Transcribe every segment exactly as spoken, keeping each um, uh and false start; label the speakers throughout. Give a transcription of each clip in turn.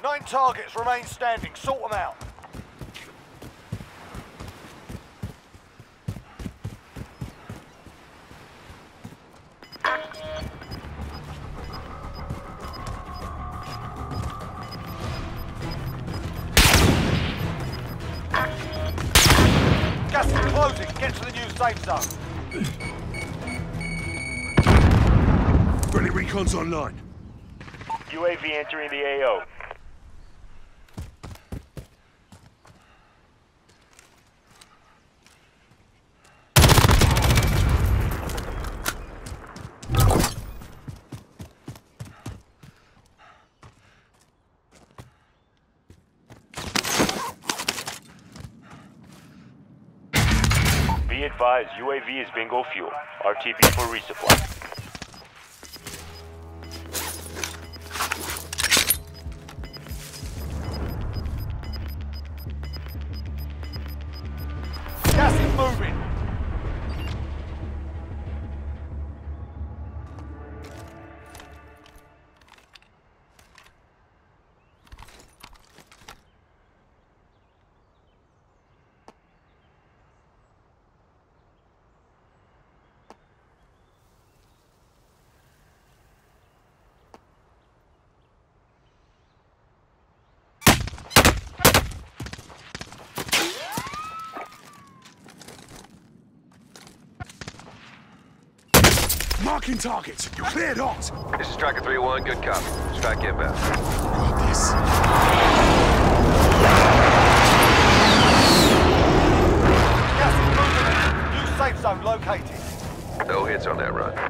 Speaker 1: Nine targets remain standing. Sort them out. Gas is closing. Get to the new safe zone.
Speaker 2: Friendly recon's online.
Speaker 3: U A V entering the A O. Be advised, U A V is bingo fuel. R T B for resupply.
Speaker 1: Gas is moving.
Speaker 2: Marking targets. You're cleared hot.
Speaker 4: This is Striker three one. Good copy. Strike inbound.
Speaker 2: Got this.
Speaker 1: Gas is moving. New safe zone located.
Speaker 4: No hits on that run.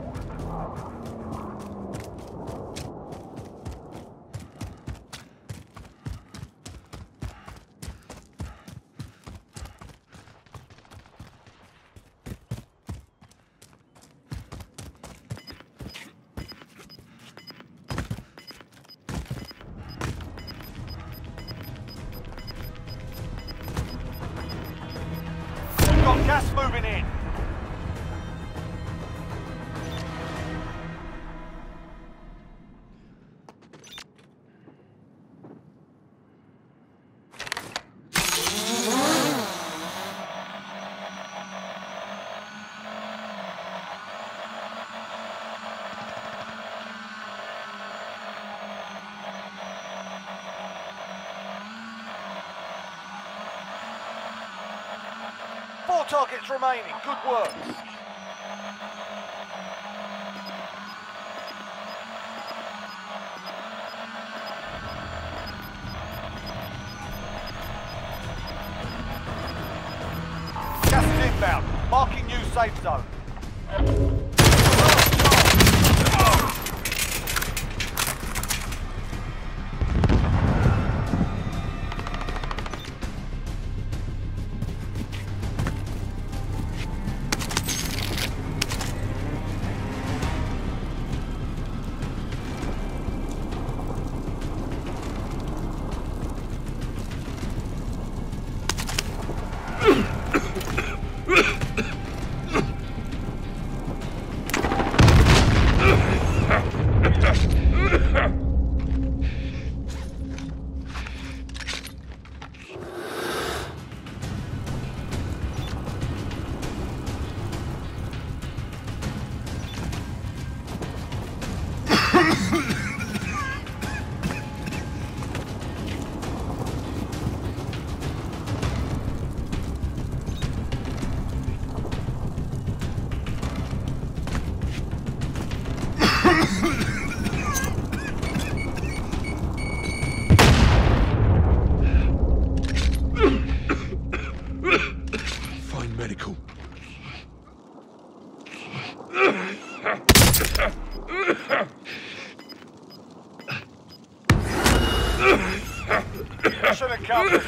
Speaker 1: We've got gas moving in. Four targets remaining. Good work. Gas is inbound. Marking new safe zone.
Speaker 2: Find medical.
Speaker 1: Mission accomplished.